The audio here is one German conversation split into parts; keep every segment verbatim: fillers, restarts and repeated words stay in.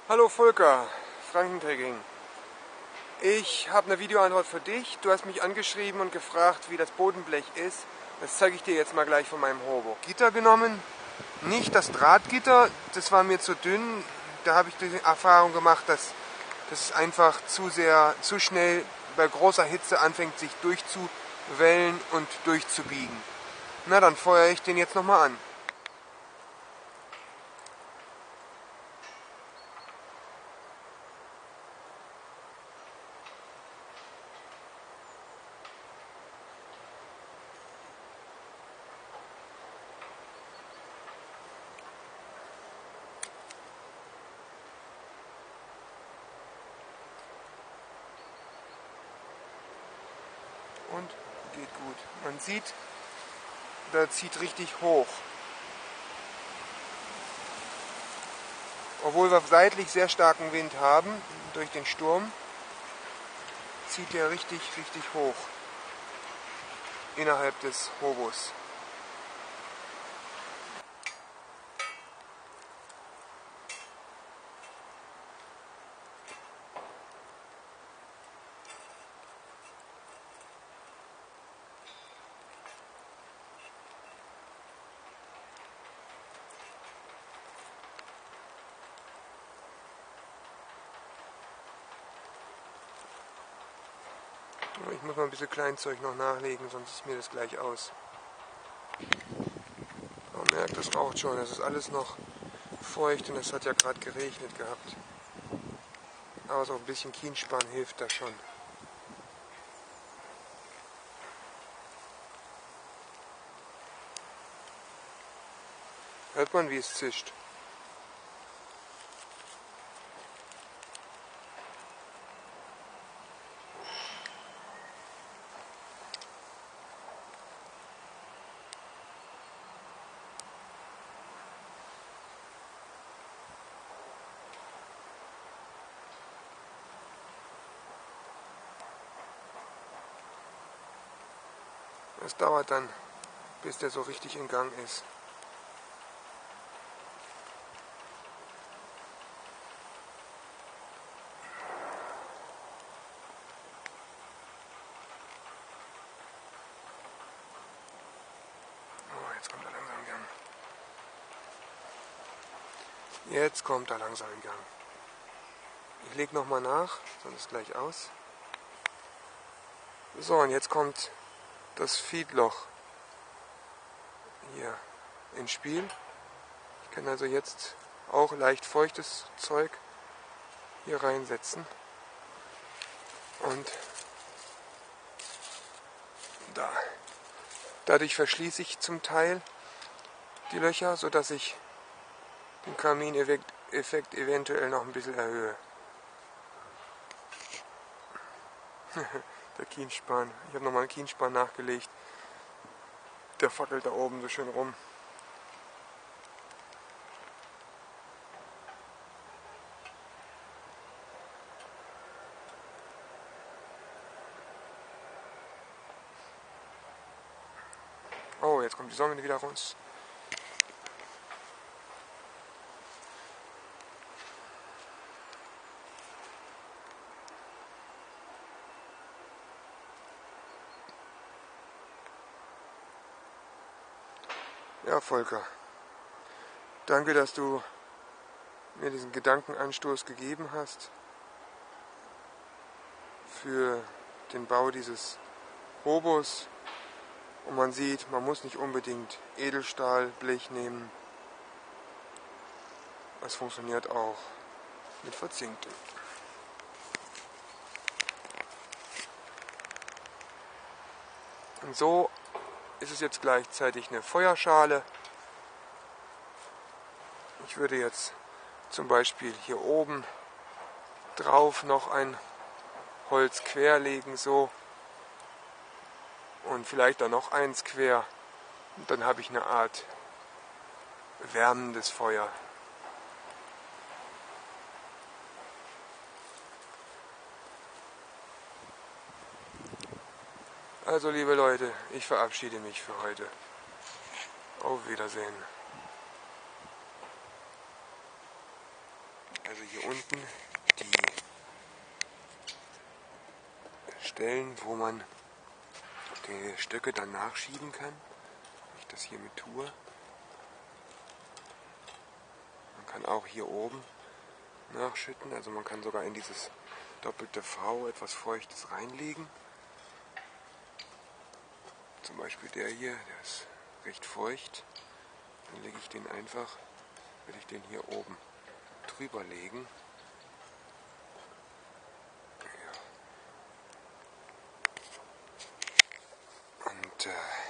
Hallo Volker, Frankentagging. Ich habe eine Videoantwort für dich. Du hast mich angeschrieben und gefragt, wie das Bodenblech ist. Das zeige ich dir jetzt mal gleich von meinem Hobo. Gitter genommen, nicht das Drahtgitter, das war mir zu dünn. Da habe ich die Erfahrung gemacht, dass das einfach zu sehr, zu schnell bei großer Hitze anfängt, sich durchzuwellen und durchzubiegen. Na, dann feuere ich den jetzt nochmal an. Und geht gut. Man sieht, da zieht richtig hoch. Obwohl wir seitlich sehr starken Wind haben, durch den Sturm, zieht er richtig, richtig hoch innerhalb des Hobos. Ich muss mal ein bisschen Kleinzeug noch nachlegen, sonst ist mir das gleich aus. Man merkt, das raucht schon, das ist alles noch feucht und es hat ja gerade geregnet gehabt. Aber so ein bisschen Kienspan hilft da schon. Hört man, wie es zischt? Es dauert dann, bis der so richtig in Gang ist. Oh, jetzt kommt er langsam in Gang. Jetzt kommt er langsam in Gang. Ich lege nochmal nach, sonst ist gleich aus. So, und jetzt kommt das Feedloch hier ins Spiel. Ich kann also jetzt auch leicht feuchtes Zeug hier reinsetzen. Und da. Dadurch verschließe ich zum Teil die Löcher, sodass ich den Kamineffekt eventuell noch ein bisschen erhöhe. Der Kienspan. Ich habe nochmal einen Kienspan nachgelegt. Der fackelt da oben so schön rum. Oh, jetzt kommt die Sonne wieder raus. Ja, Volker, danke, dass du mir diesen Gedankenanstoß gegeben hast für den Bau dieses Hobos. Und man sieht, man muss nicht unbedingt Edelstahlblech nehmen. Es funktioniert auch mit verzinktem. Und so ist es jetzt gleichzeitig eine Feuerschale. Ich würde jetzt zum Beispiel hier oben drauf noch ein Holz querlegen, so. Und vielleicht dann noch eins quer. Und dann habe ich eine Art wärmendes Feuer. Also liebe Leute, ich verabschiede mich für heute. Auf Wiedersehen. Also hier unten die Stellen, wo man die Stöcke dann nachschieben kann, wenn ich das hier mit tue. Man kann auch hier oben nachschütten, also man kann sogar in dieses doppelte V etwas Feuchtes reinlegen. Zum Beispiel der hier, der ist recht feucht. Dann lege ich den einfach, will ich den hier oben drüber legen. Ja. Und äh,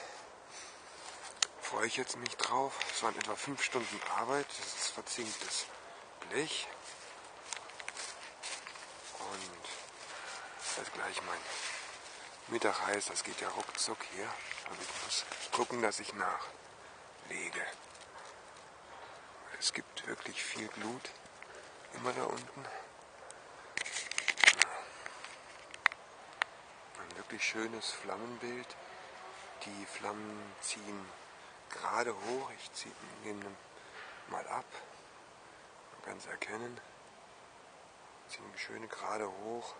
freue ich jetzt mich drauf. Es waren etwa fünf Stunden Arbeit. Das ist verzinktes Blech. Und das ist gleich mein Mittag heißt, das geht ja ruckzuck hier. Aber ich muss gucken, dass ich nachlege. Es gibt wirklich viel Glut immer da unten. Ein wirklich schönes Flammenbild. Die Flammen ziehen gerade hoch. Ich ziehe ihn mal ab. Man kann es erkennen. Ziehen schön gerade hoch.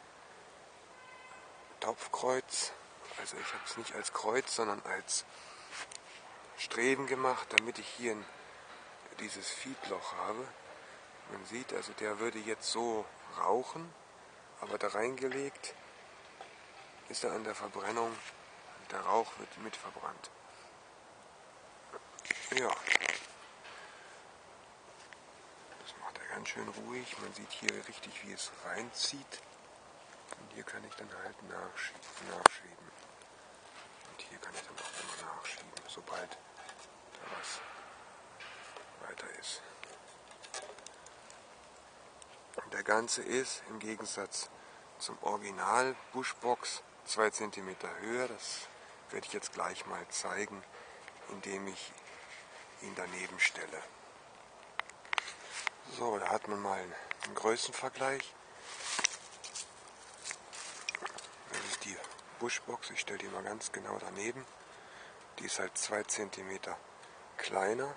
Topfkreuz. Also ich habe es nicht als Kreuz, sondern als Streben gemacht, damit ich hier ein, dieses Fiedloch habe. Man sieht, also der würde jetzt so rauchen, aber da reingelegt ist er an der Verbrennung und der Rauch wird mit verbrannt. Ja, das macht er ganz schön ruhig. Man sieht hier richtig, wie es reinzieht. Und hier kann ich dann halt nachschieben. nachschieben. Und hier kann ich dann auch immer nachschieben, sobald da was weiter ist. Der Ganze ist im Gegensatz zum Original Bushbox zwei Zentimeter höher. Das werde ich jetzt gleich mal zeigen, indem ich ihn daneben stelle. So, da hat man mal einen Größenvergleich. Das ist die Bushbox, ich stelle die mal ganz genau daneben. Die ist halt zwei Zentimeter kleiner.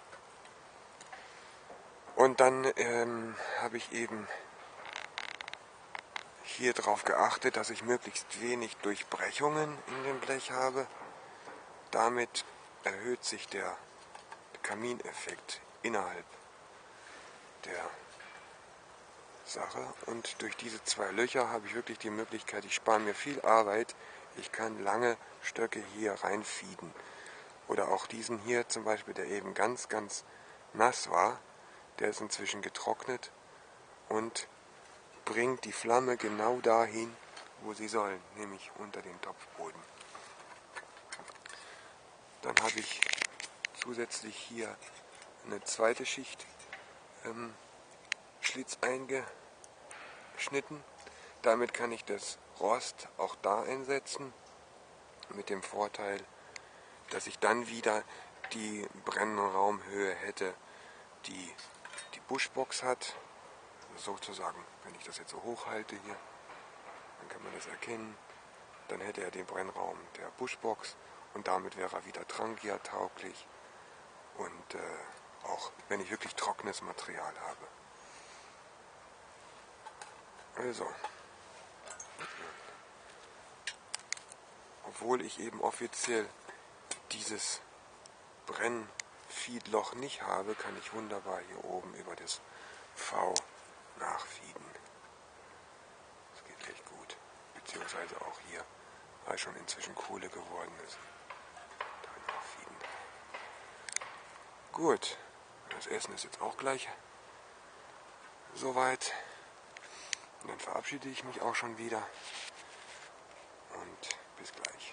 Und dann ähm, habe ich eben hier darauf geachtet, dass ich möglichst wenig Durchbrechungen in dem Blech habe. Damit erhöht sich der Kamineffekt innerhalb der Sache. Und durch diese zwei Löcher habe ich wirklich die Möglichkeit, ich spare mir viel Arbeit. Ich kann lange Stöcke hier reinfieden. Oder auch diesen hier zum Beispiel, der eben ganz, ganz nass war. Der ist inzwischen getrocknet und bringt die Flamme genau dahin, wo sie soll, nämlich unter den Topfboden. Dann habe ich zusätzlich hier eine zweite Schicht ähm, Schlitz eingeschnitten. Damit kann ich das Rost auch da einsetzen, mit dem Vorteil, dass ich dann wieder die Brennraumhöhe hätte, die die Bushbox hat. Sozusagen, wenn ich das jetzt so hochhalte hier, dann kann man das erkennen. Dann hätte er den Brennraum der Bushbox und damit wäre er wieder Trangia tauglich und äh, auch wenn ich wirklich trockenes Material habe. Also, obwohl ich eben offiziell dieses Brennfiedloch nicht habe, kann ich wunderbar hier oben über das V nachfieden. Das geht echt gut. Beziehungsweise auch hier, weil schon inzwischen Kohle geworden ist. Da nachfieden. Gut, das Essen ist jetzt auch gleich soweit. Und dann verabschiede ich mich auch schon wieder. Und bis gleich.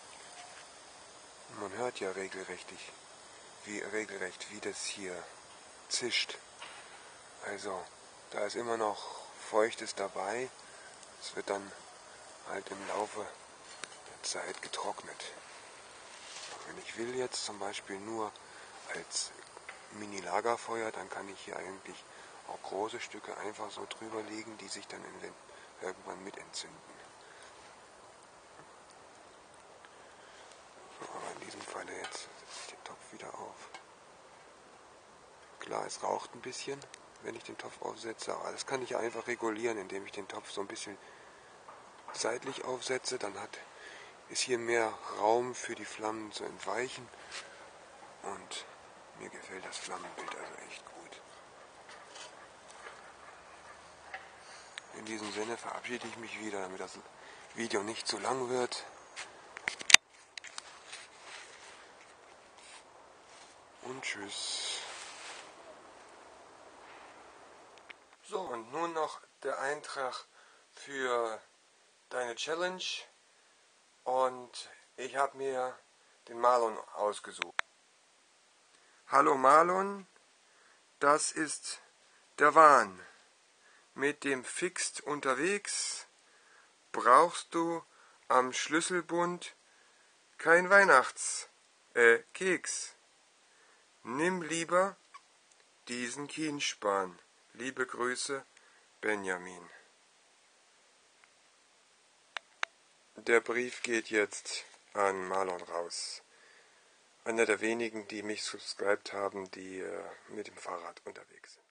Man hört ja regelrecht, wie, regelrecht, wie das hier zischt. Also, da ist immer noch Feuchtes dabei. Es wird dann halt im Laufe der Zeit getrocknet. Wenn ich will jetzt zum Beispiel nur als Mini-Lagerfeuer, dann kann ich hier eigentlich auch große Stücke einfach so drüber legen, die sich dann in den, irgendwann mit entzünden. So, aber in diesem Falle jetzt setze ich den Topf wieder auf. Klar, es raucht ein bisschen, wenn ich den Topf aufsetze. Aber das kann ich einfach regulieren, indem ich den Topf so ein bisschen seitlich aufsetze. Dann hat, ist hier mehr Raum für die Flammen zu entweichen. Und mir gefällt das Flammenbild also echt gut. In diesem Sinne verabschiede ich mich wieder, damit das Video nicht zu lang wird. Und tschüss. So, und nun noch der Eintrag für deine Challenge. Und ich habe mir den Marlon ausgesucht. Hallo Marlon, das ist der Wahn. Mit dem Fixt unterwegs brauchst du am Schlüsselbund kein Weihnachts, äh, Keks. Nimm lieber diesen Kienspan. Liebe Grüße, Benjamin. Der Brief geht jetzt an Marlon raus. Einer der wenigen, die mich subscribed haben, die äh, mit dem Fahrrad unterwegs sind.